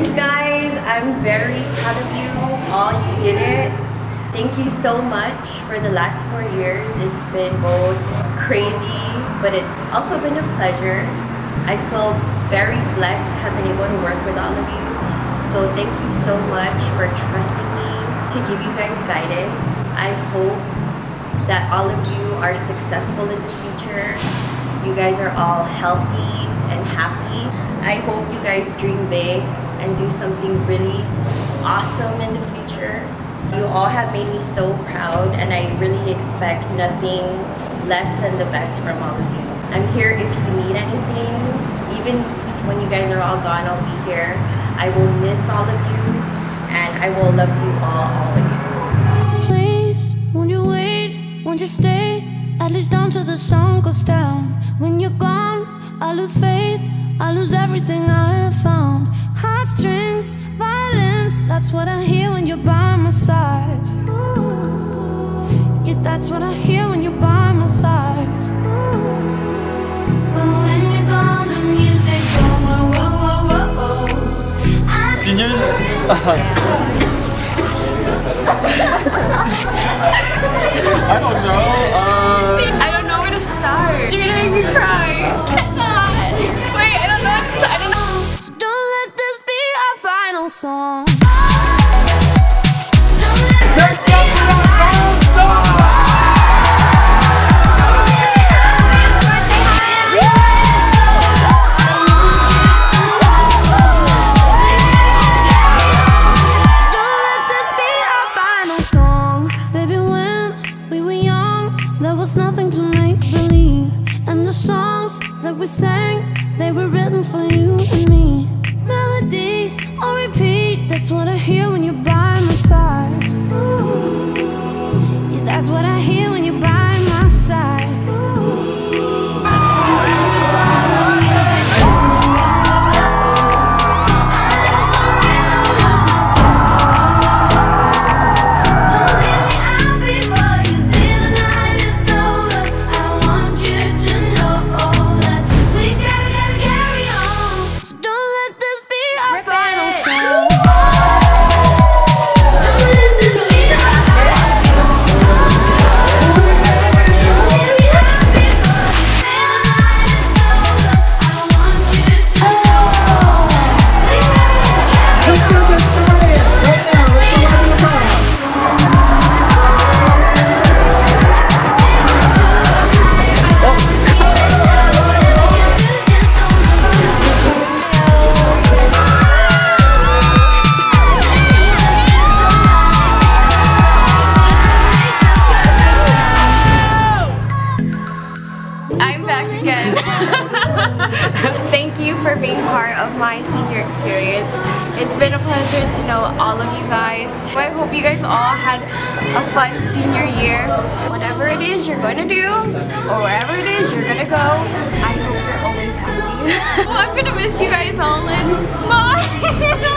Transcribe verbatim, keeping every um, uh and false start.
Congratulations, guys. I'm very proud of you. All you did it. Thank you so much for the last four years. It's been both crazy, but it's also been a pleasure. I feel very blessed to have been able to work with all of you. So thank you so much for trusting me to give you guys guidance. I hope that all of you are successful in the future. You guys are all healthy and happy. I hope you guys dream big and do something really awesome in the future. You all have made me so proud, and I really expect nothing less than the best from all of you. I'm here if you need anything. Even when you guys are all gone, I'll be here. I will miss all of you, and I will love you all always. Please, won't you wait, won't you stay, at least down till the sun goes down. When you're gone, I lose faith, I lose everything I have found. Heartstrings, violence, that's what I hear when you're by my side. Ooh, yeah, that's what I hear when you're by my side. But when you're gone, the music goes, whoa, whoa, whoa, whoa, whoa. Seniors? I don't know. Uh... I don't know where to start. You're gonna make me cry. Cannot. Wait, I don't know what to say. I don't know. So don't let this be our final song. We sang, they were written for you and me. Melodies on repeat, that's what I hear when you're by my side. Ooh, yeah, that's what I hear when you're by my side. Thank you for being part of my senior experience. It's been a pleasure to know all of you guys. I hope you guys all had a fun senior year. Whatever it is you're going to do, or wherever it is you're going to go, I hope you're always happy. Well, I'm going to miss you guys all, and bye!